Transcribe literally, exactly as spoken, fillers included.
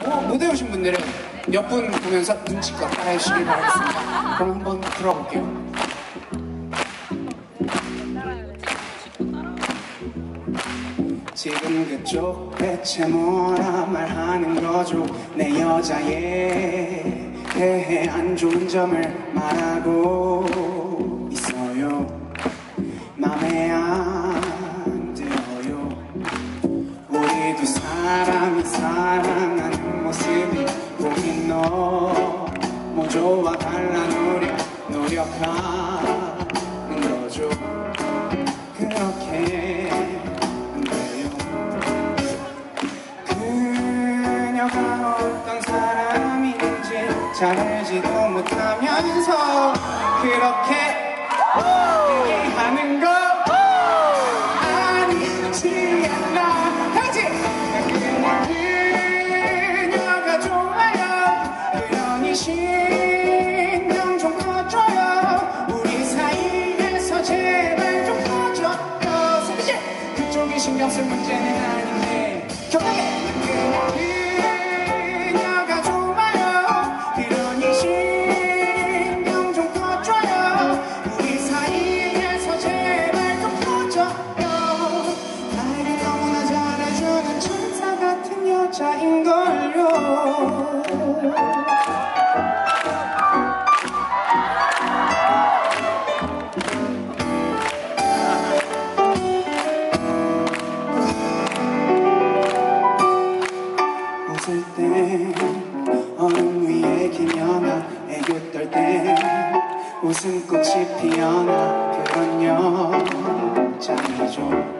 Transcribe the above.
뭐, 무대 오신 분들은 몇 분 보면서 눈치껏 따라해주시길 바라겠습니다. 그럼 한번 들어볼게요. 지금 그쪽 대체 뭐라 말하는 거죠? 내 여자에 대해 안 좋은 점을 말하고 있어요. 맘에 안 들어요. 우리도 사람이 사랑하는 모습이 보긴 너무 좋아. 달라 노력, 노력하는 거죠. 그렇게 그녀가 어떤 사람인지 잘 알지도 못하면서 그렇게 얘기하는 거 아니지 않나. 같이 그냥 그녀가 좋아요. 그러니 신경 좀 꺼줘요. 우리 사이에서 제발 좀 꺼줘요. 사실 그쪽이 신경 쓸 문제는 아닌데 격하게 그녀가 좋아요. 그러니 신경 좀 꺼줘요. 우리 사이에서 제발 좀 꺼줘요. 나에게 너무나 잘해주는 천사 같은 여자인걸요. 웃을 때 얼음 위에 기녀가 애교 떨 때 웃음꽃이 피어나 그런 여자이죠.